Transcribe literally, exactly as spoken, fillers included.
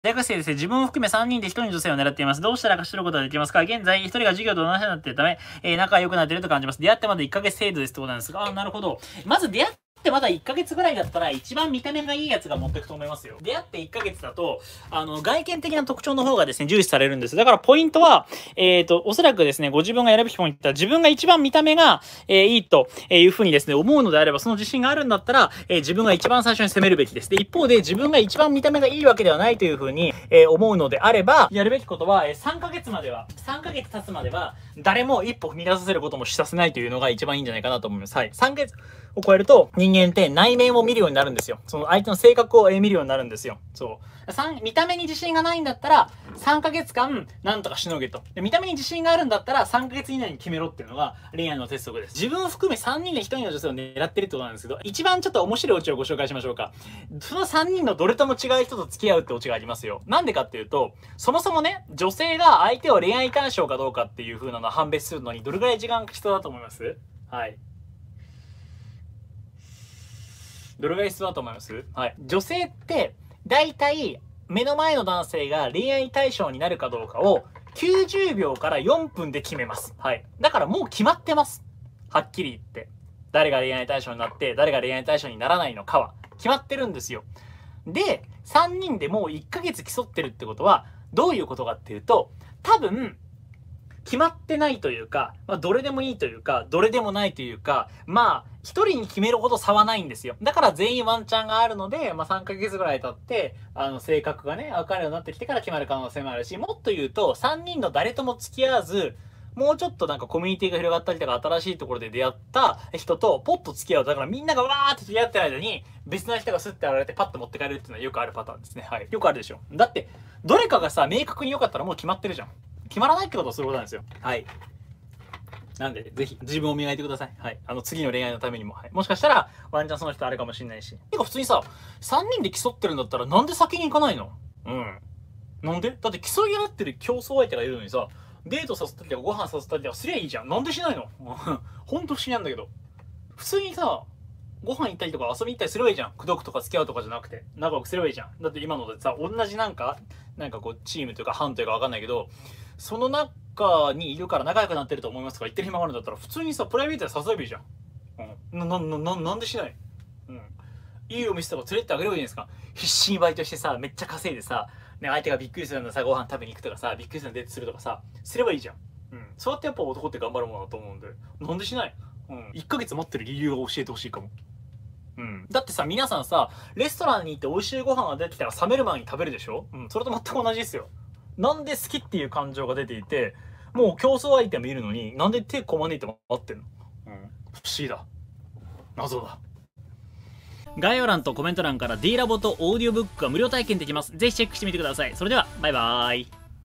大学生ですね、自分を含めさんにんでひとりの女性を狙っています。どうしたら勝ち取ることができますか？現在、ひとりが授業と同じになっているため、えー、仲良くなっていると感じます。出会ってまだいっかげつ程度ですってことなんですが、あ、なるほど。まず出会ってでまだいっかげつぐらいだったら一番見た目がいいやつが持っていくと思いますよ。出会っていっかげつだと、あの、外見的な特徴の方がですね、重視されるんです。だからポイントは、えっと、おそらくですね、ご自分が選ぶべきポイントは、自分が一番見た目が、えー、いいというふうにですね、思うのであれば、その自信があるんだったら、えー、自分が一番最初に攻めるべきです。で、一方で自分が一番見た目がいいわけではないというふうに、えー、思うのであれば、やるべきことは、えー、さんかげつまでは、さんかげつ経つまでは、誰も一歩踏み出させることもしさせないというのが一番いいんじゃないかなと思います。はい。さんかげつを超えると、人間って内面を見るようになるんですよ。その相手の性格を見るようになるんですよ。そう。見た目に自信がないんだったら、さんかげつかん、なんとかしのげと。で見た目に自信があるんだったら、さんかげつ以内に決めろっていうのが恋愛の鉄則です。自分を含めさんにんでひとりの女性を狙ってるってことなんですけど、一番ちょっと面白いオチをご紹介しましょうか。そのさんにんのどれとも違う人と付き合うってオチがありますよ。なんでかっていうと、そもそもね、女性が相手を恋愛対象かどうかっていう風なのを判別するのにどれぐらい時間が必要だと思います？はい。どれぐらい必要だと思います？はい。女性って、だいたい目の前の男性が恋愛対象になるかどうかをきゅうじゅうびょうからよんぷんで決めます。はい。だからもう決まってます。はっきり言って。誰が恋愛対象になって、誰が恋愛対象にならないのかは決まってるんですよ。で、さんにんでもういっかげつ競ってるってことは、どういうことかっていうと、多分、決まってないというか、まあ、どれでもいいというか、どれでもないというか、まあ、一人に決めるほど差はないんですよ。だから全員ワンチャンがあるので、まあさんかげつぐらい経って、あの、性格がね、分かるようになってきてから決まる可能性もあるし、もっと言うと、さんにんの誰とも付き合わず、もうちょっとなんかコミュニティが広がったりとか、新しいところで出会った人とポッと付き合う。だからみんながわーって付き合ってる間に、別な人がスッて現れてパッと持って帰るっていうのはよくあるパターンですね。はい。よくあるでしょ。だって、どれかがさ、明確に良かったらもう決まってるじゃん。決まらないってことはそういうことなんですよ。はい。なんで、ぜひ、自分を磨いてください。はい。あの、次の恋愛のためにも。はい。もしかしたら、ワンチャンその人あるかもしれないし。てか、普通にさ、さんにんで競ってるんだったら、なんで先に行かないの？うん。なんで？だって競い合ってる競争相手がいるのにさ、デートさせたりとかご飯させたりとかすりゃいいじゃん。なんでしないの？ほんと不思議なんだけど。普通にさ、ご飯行ったりとか遊び行ったりすればいいじゃん。口説くとか付き合うとかじゃなくて。仲良くすればいいじゃん。だって今のでさ、同じなんか、なんかこう、チームというか班というかわかんないけど、その中にいるから仲良くなってると思いますとか言ってる暇があるんだったら、普通にさ、プライベートで誘えばいいじゃん。うん。な、な、な、なんでしない？うん。いいお店とか連れてってあげればいいんですか？必死にバイトしてさ、めっちゃ稼いでさ、ね、相手がびっくりするようなさ、ご飯食べに行くとかさ、びっくりするようなデートするとかさ、すればいいじゃん。うん。そうやってやっぱ男って頑張るものだと思うんで、なんでしない？うん。いっかげつ待ってる理由を教えてほしいかも。うん。だってさ、皆さんさ、レストランに行って美味しいご飯が出てきたら冷める前に食べるでしょ？うん。それと全く同じですよ。なんで好きっていう感情が出ていて、もう競争相手もいるのに、なんで手こまねいて待ってんの？うん。不思議だ。謎だ。概要欄とコメント欄から D ラボとオーディオブックが無料体験できます。ぜひチェックしてみてください。それでは、バイバーイ。